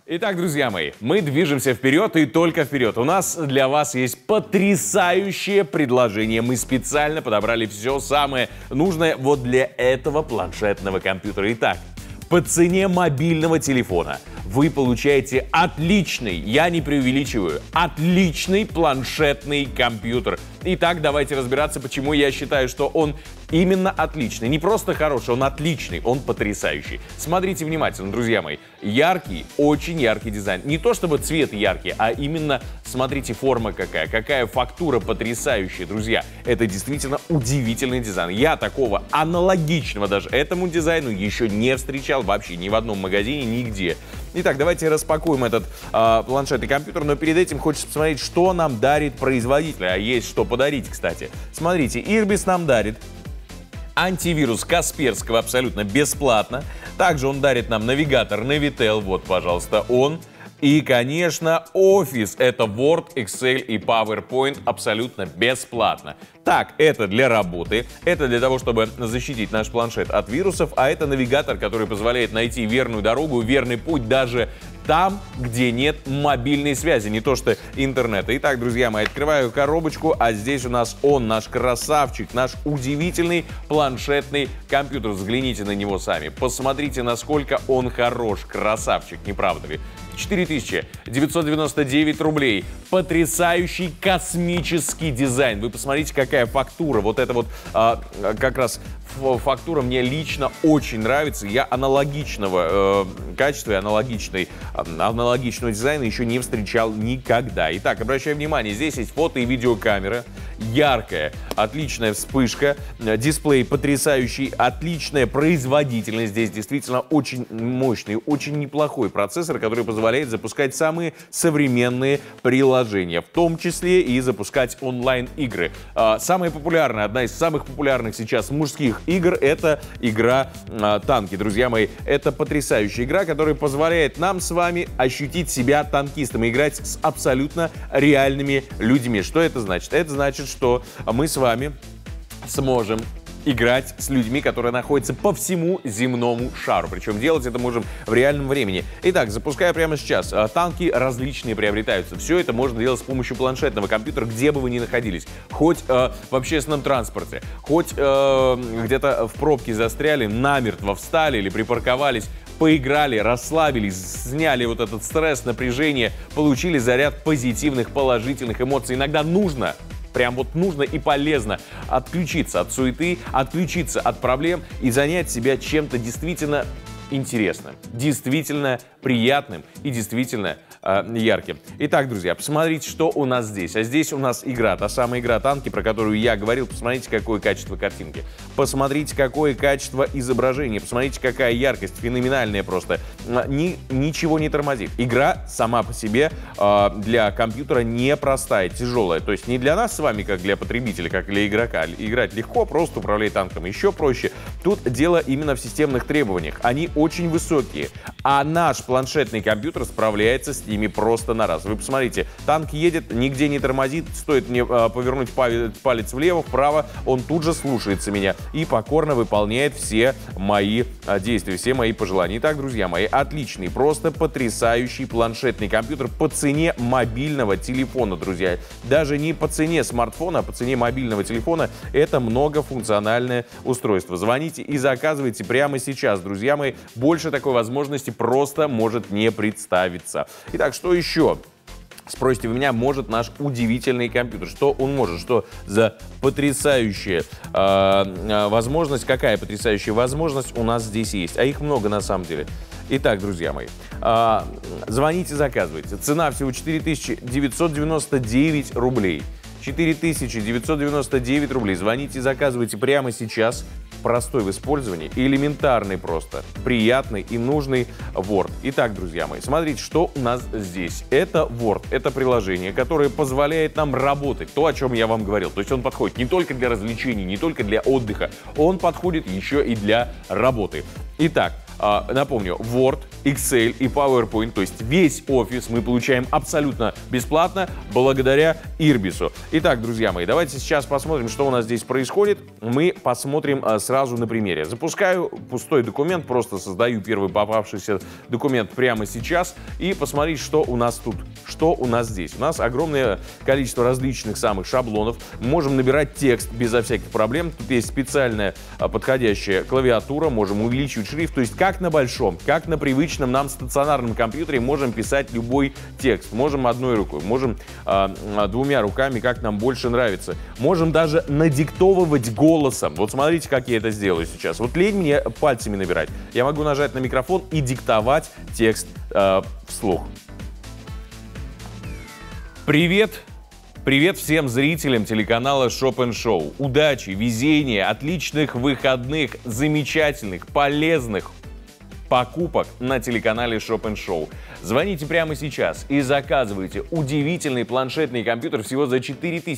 Итак, друзья мои, мы движемся вперед и только вперед. У нас для вас есть потрясающее предложение. Мы специально подобрали все самое нужное вот для этого планшетного компьютера. Итак, по цене мобильного телефона вы получаете отличный, я не преувеличиваю, отличный планшетный компьютер. Итак, давайте разбираться, почему я считаю, что он именно отличный. Не просто хороший, он отличный, он потрясающий. Смотрите внимательно, друзья мои. Яркий, очень яркий дизайн. Не то чтобы цвет яркий, а именно, смотрите, форма какая фактура потрясающая, друзья. Это действительно удивительный дизайн. Я такого аналогичного даже этому дизайну еще не встречал вообще ни в одном магазине, нигде. Итак, давайте распакуем этот планшетный компьютер, но перед этим хочется посмотреть, что нам дарит производитель. А есть что подарить, кстати. Смотрите, Irbis нам дарит антивирус Касперского абсолютно бесплатно. Также он дарит нам навигатор Navitel, вот, пожалуйста, он. И, конечно, Office, это Word, Excel и PowerPoint абсолютно бесплатно. Так, это для работы, это для того, чтобы защитить наш планшет от вирусов, а это навигатор, который позволяет найти верную дорогу, верный путь даже там, где нет мобильной связи, не то что интернета. Итак, друзья мои, открываю коробочку, а здесь у нас он, наш красавчик, наш удивительный планшетный компьютер. Взгляните на него сами, посмотрите, насколько он хорош, красавчик, не правда ли? 4999 рублей. Потрясающий космический дизайн. Вы посмотрите, какая фактура. Вот эта вот как раз фактура мне лично очень нравится. Я аналогичного качества и аналогичного дизайна еще не встречал никогда. Итак, обращаю внимание, здесь есть фото и видеокамера. Яркая, отличная вспышка. Дисплей потрясающий, отличная производительность. Здесь действительно очень мощный, очень неплохой процессор, который позволяет запускать самые современные приложения, в том числе и запускать онлайн-игры. Самая популярная, одна из самых популярных сейчас мужских игр — это игра «Танки». Друзья мои, это потрясающая игра, которая позволяет нам с вами ощутить себя танкистом и играть с абсолютно реальными людьми. Что это значит? Это значит, что мы с вами сможем играть с людьми, которые находятся по всему земному шару. Причем делать это можем в реальном времени. Итак, запускаю прямо сейчас. Танки различные приобретаются. Все это можно делать с помощью планшетного компьютера, где бы вы ни находились. Хоть в общественном транспорте, хоть где-то в пробке застряли, намертво встали или припарковались, поиграли, расслабились, сняли вот этот стресс, напряжение, получили заряд позитивных, положительных эмоций. Иногда нужно, прям вот нужно и полезно отключиться от суеты, отключиться от проблем и занять себя чем-то действительно интересным, действительно приятным и действительно ярким. Итак, друзья, посмотрите, что у нас здесь. А здесь у нас игра, та самая игра «Танки», про которую я говорил. Посмотрите, какое качество картинки. Посмотрите, какое качество изображения. Посмотрите, какая яркость, феноменальная просто. Ничего не тормозит. Игра сама по себе для компьютера непростая, тяжелая. То есть не для нас с вами, как для потребителя, как для игрока. Играть легко, просто управлять танком еще проще. Тут дело именно в системных требованиях. Они очень высокие, а наш планшетный компьютер справляется с ними просто на раз. Вы посмотрите, танк едет, нигде не тормозит, стоит мне повернуть палец влево, вправо, он тут же слушается меня и покорно выполняет все мои действия, все мои пожелания. Итак, друзья мои, отличный, просто потрясающий планшетный компьютер по цене мобильного телефона, друзья. Даже не по цене смартфона, а по цене мобильного телефона. Это многофункциональное устройство. Звоните и заказывайте прямо сейчас, друзья мои. Больше такой возможности просто может не представиться. Итак, что еще? Спросите вы меня, может наш удивительный компьютер? Что он может? Что за потрясающая возможность? Какая потрясающая возможность у нас здесь есть? А их много на самом деле. Итак, друзья мои, звоните, заказывайте. Цена всего 4999 рублей. 4999 рублей. Звоните, заказывайте прямо сейчас. Простой в использовании, элементарный просто, приятный и нужный Word. Итак, друзья мои, смотрите, что у нас здесь. Это Word, это приложение, которое позволяет нам работать, то, о чем я вам говорил. То есть он подходит не только для развлечений, не только для отдыха, он подходит еще и для работы. Итак, напомню, Word, Excel и PowerPoint, то есть весь офис мы получаем абсолютно бесплатно благодаря Ирбису. Итак, друзья мои, давайте сейчас посмотрим, что у нас здесь происходит. Мы посмотрим сразу на примере. Запускаю пустой документ, просто создаю первый попавшийся документ прямо сейчас и посмотреть, что у нас тут, что у нас здесь. У нас огромное количество различных самых шаблонов. Можем набирать текст безо всяких проблем. Тут есть специальная подходящая клавиатура, можем увеличивать шрифт, то есть как на большом, как на привычном нам стационарном компьютере можем писать любой текст. Можем одной рукой, можем двумя руками, как нам больше нравится. Можем даже надиктовывать голосом. Вот смотрите, как я это сделаю сейчас. Вот лень мне пальцами набирать. Я могу нажать на микрофон и диктовать текст вслух. Привет! Привет всем зрителям телеканала Shop & Show. Удачи, везения, отличных выходных, замечательных, полезных покупок на телеканале Shop & Show. Звоните прямо сейчас и заказывайте удивительный планшетный компьютер всего за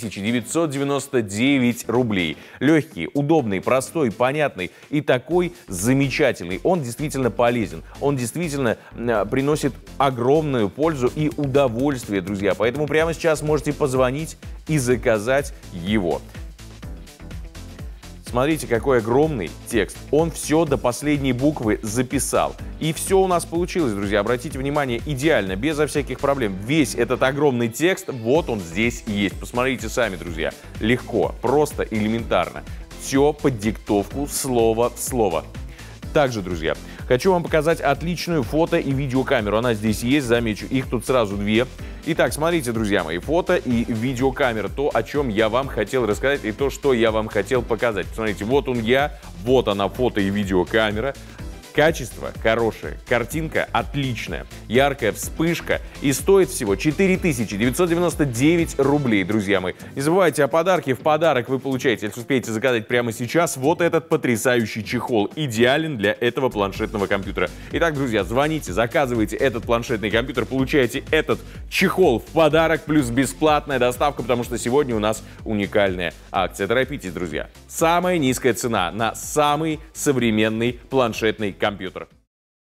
4999 рублей. Легкий, удобный, простой, понятный и такой замечательный. Он действительно полезен. Он действительно приносит огромную пользу и удовольствие, друзья. Поэтому прямо сейчас можете позвонить и заказать его. Смотрите, какой огромный текст. Он все до последней буквы записал. И все у нас получилось, друзья. Обратите внимание, идеально, безо всяких проблем. Весь этот огромный текст, вот он здесь есть. Посмотрите сами, друзья. Легко, просто, элементарно. Все под диктовку, слово в слово. Также, друзья, хочу вам показать отличную фото- и видеокамеру. Она здесь есть, замечу, их тут сразу две. Итак, смотрите, друзья мои, фото и видеокамера. То, о чем я вам хотел рассказать и то, что я вам хотел показать. Посмотрите, вот он я, вот она фото- и видеокамера. Качество хорошее, картинка отличная, яркая вспышка и стоит всего 4999 рублей, друзья мои. Не забывайте о подарке. В подарок вы получаете, если успеете заказать прямо сейчас, вот этот потрясающий чехол. Идеален для этого планшетного компьютера. Итак, друзья, звоните, заказывайте этот планшетный компьютер, получаете этот чехол в подарок, плюс бесплатная доставка, потому что сегодня у нас уникальная акция. Торопитесь, друзья. Самая низкая цена на самый современный планшетный компьютер.